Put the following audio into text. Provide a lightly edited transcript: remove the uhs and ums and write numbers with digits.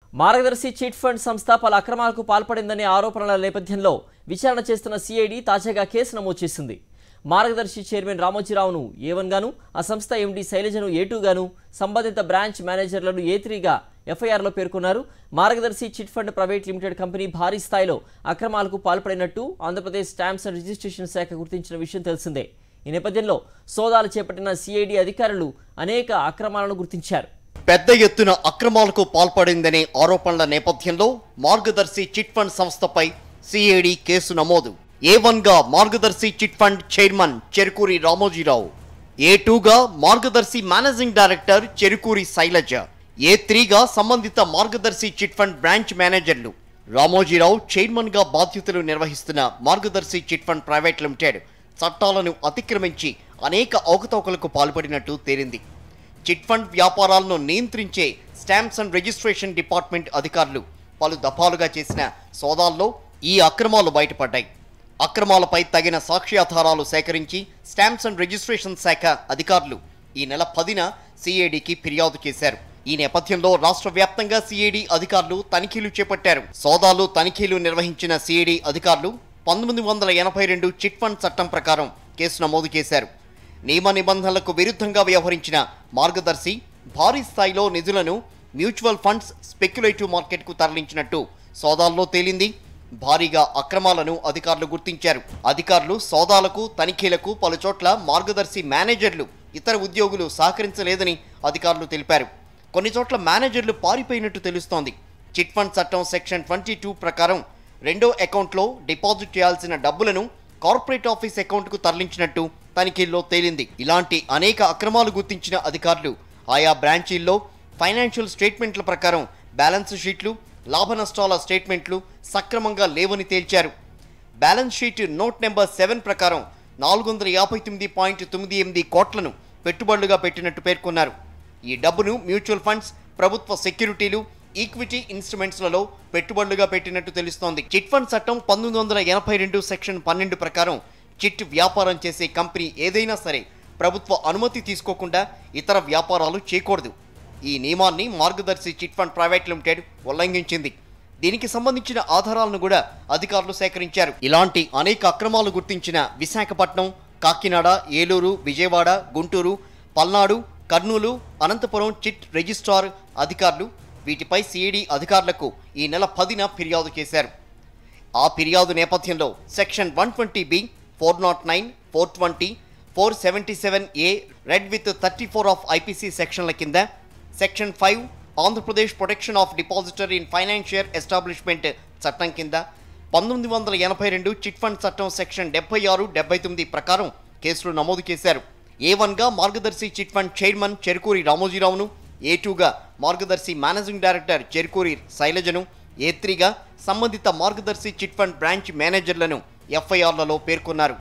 మార్గదర్శి chit fund సంస్థ పలు అక్రమాలకు పాల్పడిందనే ఆరోపణల నేపథ్యంలో విచారణ చేస్తున్న సిఐడి తాజాగా కేసు నమోదు చేసింది. మార్గదర్శి చైర్మన్ రామోజీ రావును A1 గాను, ఆ సంస్థ ఎండి శైలజను A2 గాను, సంబంధిత బ్రాంచ్ మేనేజర్లను A3 గా ఎఫ్ఐఆర్లో పేర్కొన్నారు. Margadarsi chit fund private limited company భారీ స్థాయిలో అక్రమాలకు పాల్పడినట్టు ఆంధ్రప్రదేశ్ స్టాంప్స్ అండ్ రిజిస్ట్రేషన్ శాఖ గుర్తించిన విషయం తెలిసిందే. ఈ నేపథ్యంలో సోదాలు చేపట్టిన సిఐడి అధికారులు అనేక అక్రమాలను గుర్తించారు. పెద్ద ఎత్తున అక్రమాలకు పాల్పడిందనే ఆరోపణల నేపథ్యంలో మార్గదర్శి చిట్ ఫండ్ సంస్థపై సిఐడి కేసు నమోదు. A1 గా Margadarsi chit fund chairman Cherukuri Ramoji Rao, A2 గా మార్గదర్శి managing director Cherukuri Shailaja, A3 గా సంబంధిత మార్గదర్శి చిట్ ఫండ్ బ్రాంచ్ మేనేజర్లు. రామోజీ రావు చైర్మన్ గా బాధ్యతలు నిర్వహిస్తున్న మార్గదర్శి చిట్ ఫండ్ ప్రైవేట్ లిమిటెడ్ చట్టాలను అతిక్రమించి అనేక అవకతవకలకు పాల్పడినట్టు తేలింది. చిట్ ఫండ్ వ్యాపారాలను నియంత్రించే స్టాంప్స్ అండ్ రిజిస్ట్రేషన్ డిపార్ట్మెంట్ అధికారులు పలు దఫాలుగా చేసిన సోదాల్లో ఈ అక్రమాలు బయటపడ్డాయి. అక్రమాలపై తగిన సాక్ష్యాధారాలు సేకరించి స్టాంప్స్ అండ్ రిజిస్ట్రేషన్ శాఖ అధికారులు ఈ నెల 10న సిఐడికి ఫిర్యాదు చేశారు. ఈ నేపథ్యంలో రాష్ట్ర వ్యాప్తంగా సిఐడి అధికారులు తనిఖీలు చేపట్టారు. సోదాలు తనిఖీలు నిర్వహించిన సిఐడి అధికారులు 1982 చిట్ ఫండ్ చట్టం ప్రకారం కేసు నమోదు చేశారు. నియమ నిబంధనలకు విరుద్ధంగా వ్యవహరించిన మార్గదర్శి భారీ స్థాయిలో నిధులను మ్యూచువల్ ఫండ్స్, స్పెక్యులేటివ్ మార్కెట్కు తరలించినట్టు సోదాల్లో తేలింది. భారీగా అక్రమాలను అధికారులు గుర్తించారు. అధికారులు సోదాలకు, తనిఖీలకు పలుచోట్ల మార్గదర్శి మేనేజర్లు, ఇతర ఉద్యోగులు సహకరించలేదని అధికారులు తెలిపారు. కొన్ని చోట్ల మేనేజర్లు పారిపోయినట్టు తెలుస్తోంది. చిట్ ఫండ్ చట్టం సెక్షన్ 22 ప్రకారం రెండో అకౌంట్లో డిపాజిట్ చేయాల్సిన డబ్బులను కార్పొరేట్ ఆఫీస్ అకౌంట్కు తరలించినట్టు తనిఖీల్లో తేలింది. ఇలాంటి అనేక అక్రమాలు గుర్తించిన అధికారులు ఆయా బ్రాంచీల్లో ఫైనాన్షియల్ స్టేట్మెంట్ల ప్రకారం బ్యాలెన్స్ షీట్లు, లాభ నష్టాల స్టేట్మెంట్లు సక్రమంగా లేవని తేల్చారు. బ్యాలెన్స్ షీట్ నోట్ నెంబర్ 7 ప్రకారం 459.98 కోట్లను పెట్టుబడులుగా పెట్టినట్టు పేర్కొన్నారు. ఈ డబ్బును మ్యూచువల్ ఫండ్స్, ప్రభుత్వ సెక్యూరిటీలు, ఈక్విటీ ఇన్స్ట్రుమెంట్స్లలో పెట్టుబడులుగా పెట్టినట్టు తెలుస్తోంది. చిట్ ఫండ్ చట్టం 1982 సెక్షన్ 12 ప్రకారం చిట్ వ్యాపారం చేసే కంపెనీ ఏదైనా సరే ప్రభుత్వ అనుమతి తీసుకోకుండా ఇతర వ్యాపారాలు చేయకూడదు. ఈ నియమాన్ని Margadarsi chit fund private limited ఉల్లంఘించింది. దీనికి సంబంధించిన ఆధారాలను కూడా అధికారులు సేకరించారు. ఇలాంటి అనేక అక్రమాలు గుర్తించిన విశాఖపట్నం, కాకినాడ, ఏలూరు, విజయవాడ, గుంటూరు, పల్నాడు, కర్నూలు, అనంతపురం చిట్ రిజిస్ట్రార్ అధికారులు వీటిపై సిఐడి అధికారులకు ఈ నెల 10న ఫిర్యాదు చేశారు. ఆ ఫిర్యాదు నేపథ్యంలో section 120B, 409, 420, 477A read with 34 of IPC సెక్షన్ల కింద section 5 Andhra Pradesh protection of depositor in financial establishment చట్టం కింద 1982 చిట్ ఫండ్ చట్టం సెక్షన్ 76, 79 ప్రకారం కేసులు నమోదు చేశారు. A1 గా Margadarsi chit fund chairman Cherukuri Ramoji రావును, A2 గా మార్గదర్శి మేనేజింగ్ డైరెక్టర్ చెరుకూరి శైలజను, A3 గా సంబంధిత మార్గదర్శి చిట్ ఫండ్ బ్రాంచ్ మేనేజర్లను ఎఫ్ఐఆర్లలో పేర్కొన్నారు.